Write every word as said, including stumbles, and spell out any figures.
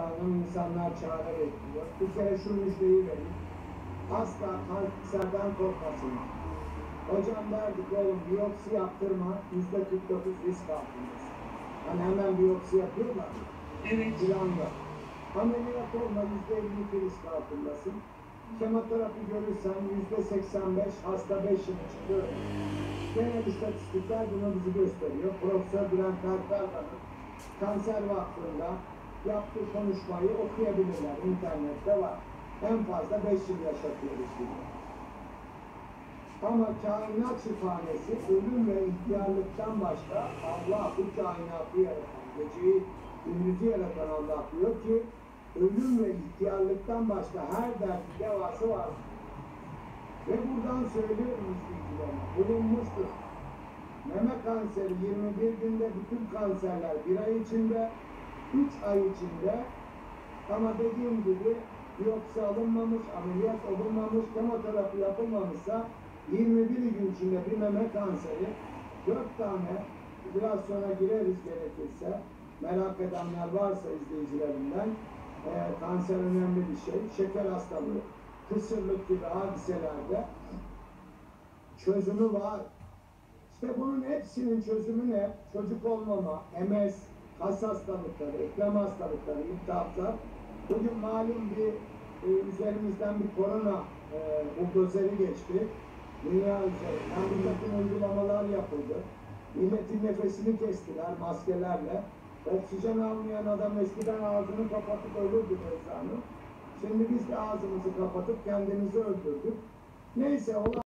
Hanım insanlar çare bekliyor. Bir kere şu müjdeyi verin. Asla kanserden korkmasın. Hocam derdik oğlum biyopsi yaptırma, yüzde kırk dokuz risk altındasın. Hani hemen biyopsi yapıyorlar mı? Evet. Planda. Ameliyat olma, yüzde elli iki risk altındasın. Kemoterapi görürsen yüzde seksen beş, hasta beş yıl çıkıyor. Genel istatistikler bunu bizi gösteriyor. Profesör Bülent Erkal'ın Kanser Vakfı'nda yaptığı konuşmayı okuyabilirler. İnternette var. En fazla beş yıl yaşatıyoruz diyor. Ama kainat şifanesi ölüm ve ihtiyarlıktan başka Allah bu kainatı yaratan, geceyi gündüzü yaratan Allah diyor ki ölüm ve ihtiyarlıktan başka her derdi devası var. Ve buradan söylüyorum izleyicilerime, bulunmuştur. Meme kanseri yirmi bir günde bütün kanserler bir ay içinde, üç ay içinde ama dediğim gibi biyopsi alınmamış, ameliyat olunmamış, kemoterapi yapılmamışsa yirmi bir gün içinde bir meme kanseri, dört tane, biraz sonra gireriz gerekirse, merak edenler varsa izleyicilerimden, e, kanser önemli bir şey, şeker hastalığı, kısırlık gibi hadiselerde çözümü var. İşte bunun hepsinin çözümü ne? Çocuk olmama, M S, kas hastalıkları, eklem hastalıkları, iltihaplar. Bugün malum bir e, üzerimizden bir korona e, buldozeri geçti. Dünya üzerinden bir takım uygulamalar yapıldı. Milletin nefesini kestiler maskelerle. Oksijen almayan adam eskiden ağzını kapatıp ölürdü Rezan'ı. Şimdi biz de ağzımızı kapatıp kendimizi öldürdük. Neyse olan